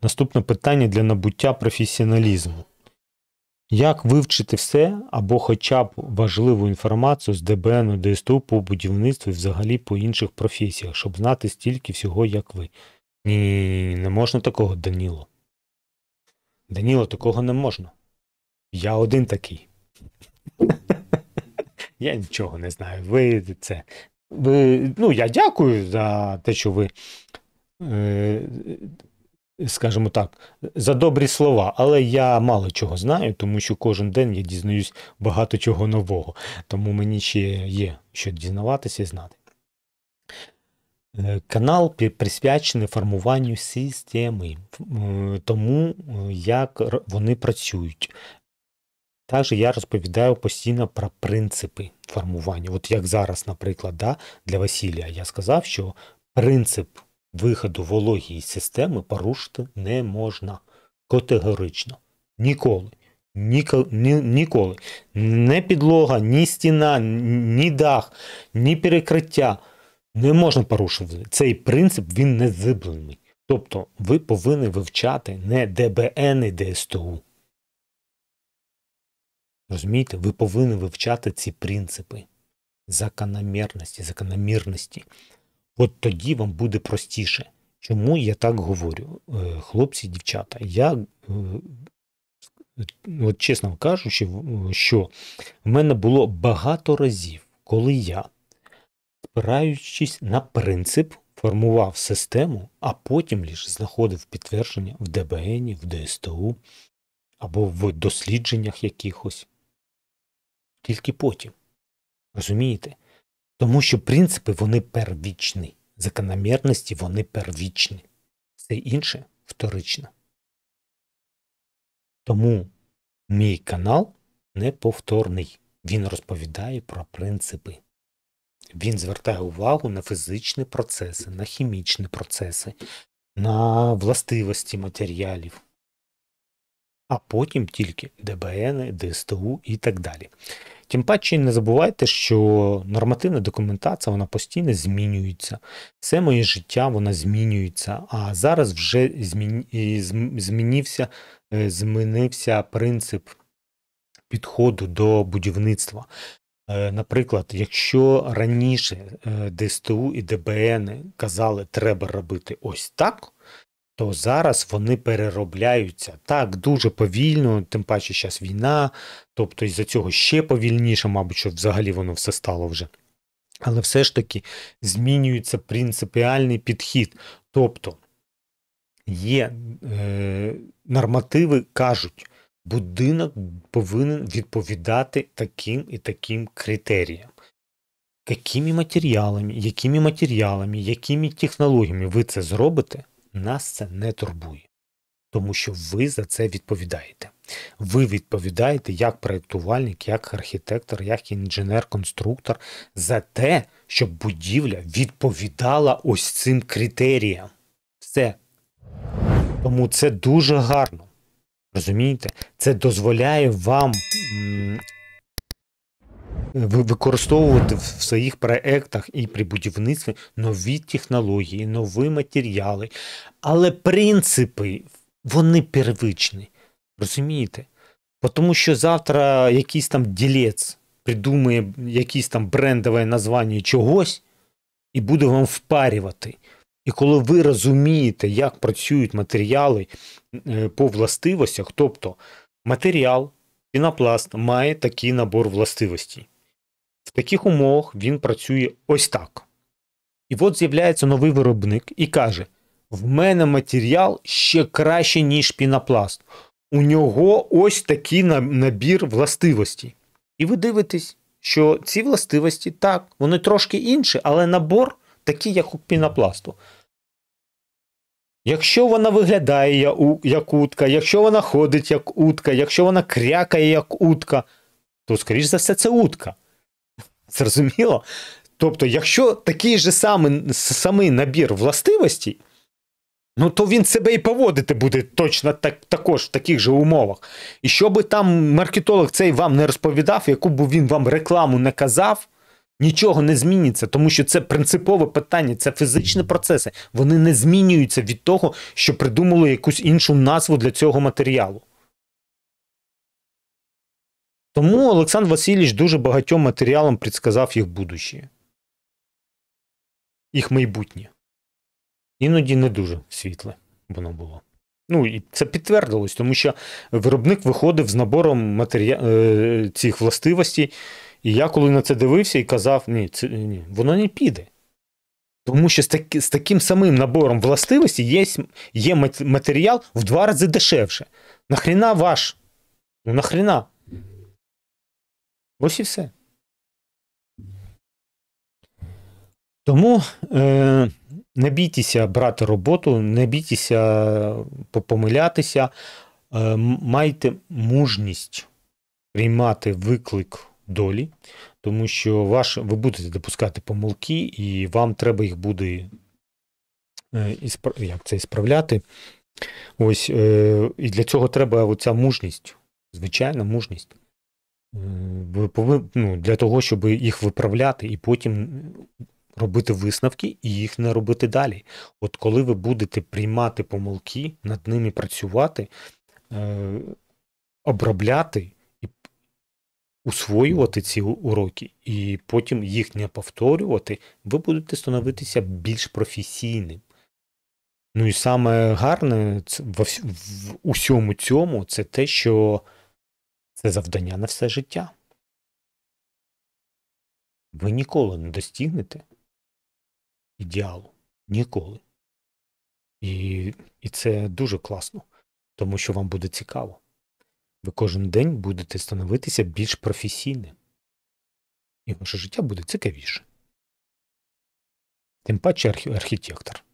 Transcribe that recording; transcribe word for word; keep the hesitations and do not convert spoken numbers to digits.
Наступне питання для набуття професіоналізму. Як вивчити все або хоча б важливу інформацію з ДБН, ДСТУ по будівництву і взагалі по інших професіях, щоб знати стільки всього, як ви? Ні, не можна такого, Даніло. Даніло, такого не можна. Я один такий. Я нічого не знаю. Ви це... Ви, ну, я дякую за те, що ви, е, скажімо так, за добрі слова, але я мало чого знаю, тому що кожен день я дізнаюсь багато чого нового, тому мені ще є що дізнаватися і знати. Е, канал присвячений формуванню системи, е, тому як вони працюють. Також я розповідаю постійно про принципи формування. От як зараз, наприклад, да, для Василія я сказав, що принцип виходу вологі із системи порушити не можна. Категорично. Ніколи. Ніко, ні, ніколи. Не підлога, ні стіна, ні дах, ні перекриття. Не можна порушувати. Цей принцип, він незиблений. Тобто ви повинні вивчати не ДБН і ДСТУ. Розумієте, ви повинні вивчати ці принципи закономірності, закономірності. От тоді вам буде простіше. Чому я так говорю? Хлопці, дівчата, я, от чесно кажучи, що в мене було багато разів, коли я, спираючись на принцип, формував систему, а потім лише знаходив підтвердження в ДБН, в ДСТУ або в дослідженнях якихось. Тільки потім. Розумієте? Тому що принципи, вони первічні. Закономірності, вони первічні. Все інше вторично. Тому мій канал неповторний. Він розповідає про принципи. Він звертає увагу на фізичні процеси, на хімічні процеси, на властивості матеріалів. А потім тільки ДБН, ДСТУ і так далі. Тим паче не забувайте, що нормативна документація, вона постійно змінюється. Все моє життя, вона змінюється. А зараз вже змінився, змінився принцип підходу до будівництва. Наприклад, якщо раніше ДСТУ і ДБН казали, треба робити ось так, то зараз вони переробляються так дуже повільно, тим паче зараз війна, тобто із-за цього ще повільніше, мабуть, що взагалі воно все стало вже. Але все ж таки змінюється принципіальний підхід. Тобто є е, нормативи, кажуть, будинок повинен відповідати таким і таким критеріям. Якими матеріалами, якими матеріалами, якими технологіями ви це зробите, нас це не турбує, тому що ви за це відповідаєте. Ви відповідаєте як проєктувальник, як архітектор, як інженер-конструктор за те, щоб будівля відповідала ось цим критеріям. Все. Тому це дуже гарно. Розумієте? Це дозволяє вам м- використовувати в своїх проєктах і при будівництві нові технології, нові матеріали. Але принципи, вони первичні. Розумієте? Тому що завтра якийсь там ділець придумає якесь там брендове названня чогось і буде вам впарювати. І коли ви розумієте, як працюють матеріали по властивостях, тобто матеріал, пінопласт має такий набор властивостей. В таких умовах він працює ось так. І от з'являється новий виробник і каже, в мене матеріал ще краще, ніж пінопласт. У нього ось такий набір властивостей. І ви дивитесь, що ці властивості, так, вони трошки інші, але набор такий, як у пінопласту. Якщо вона виглядає як утка, якщо вона ходить як утка, якщо вона крякає як утка, то, скоріш за все, це утка. Зрозуміло? Тобто, якщо такий же самий, самий набір властивостей, ну, то він себе і поводити буде точно так, також в таких же умовах. І що би там маркетолог цей вам не розповідав, яку б він вам рекламу не казав, Нічого не зміниться, тому що це принципове питання, це фізичні процеси. Вони не змінюються від того, що придумали якусь іншу назву для цього матеріалу. Тому Олександр Васильович дуже багатьом матеріалам предсказав їх будущее. Їх майбутнє. Іноді не дуже світле воно було. Ну, і це підтвердилось, тому що виробник виходив з набором матеріал... цих властивостей, і я коли на це дивився і казав, ні, це, ні, воно не піде. Тому що з, таки, з таким самим набором властивостей є, є матеріал в два рази дешевше. Нахріна ваш? Ну нахріна? Ось і все. Тому е, не бійтеся брати роботу, не бійтеся помилятися, е, майте мужність приймати виклик долі, тому що ваш, ви будете допускати помилки, і вам треба їх буде е, як це, справляти. Ось, е, і для цього треба оця мужність, звичайна мужність. Ви повинні, ну, для того, щоб їх виправляти і потім робити висновки і їх не робити далі. От коли ви будете приймати помилки, над ними працювати, е, обробляти і усвоювати ці уроки, і потім їх не повторювати, ви будете становитися більш професійним. Ну і саме гарне в, в усьому цьому, це те, що це завдання на все життя. Ви ніколи не достигнете ідеалу. Ніколи. І, і це дуже класно, тому що вам буде цікаво. Ви кожен день будете становитися більш професійним. І ваше життя буде цікавіше. Тим паче архітектор.